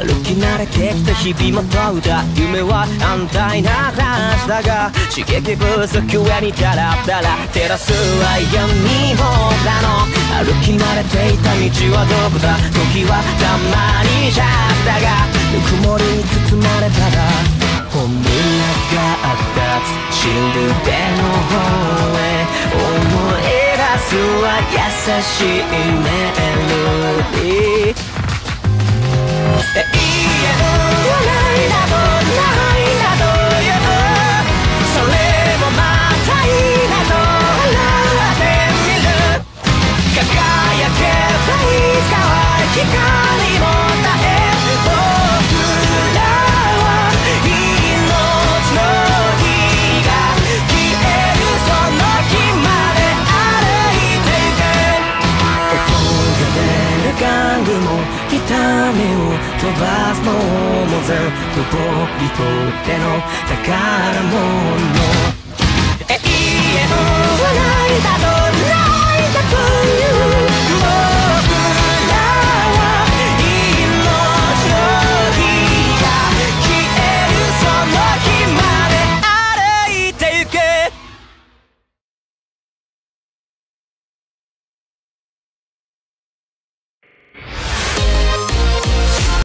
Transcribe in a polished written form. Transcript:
歩き慣れてきた日々も問うた夢は安泰な話だが刺激不足ゆえにダラダラ照らすは闇もだの歩き慣れていた道はどこだ時はたまにじゃったがぬくもりに包まれたら本音があった土の方へ思い出すは優しいメロディー永遠はないなどないなど言うそれもまたいいなと笑ってみる輝けばいつかは光も絶え僕らは命の火が消えるその日まで歩いていて音が出る玩具も痛みを飛ばすのも全部僕にとっての宝物永遠はないだろう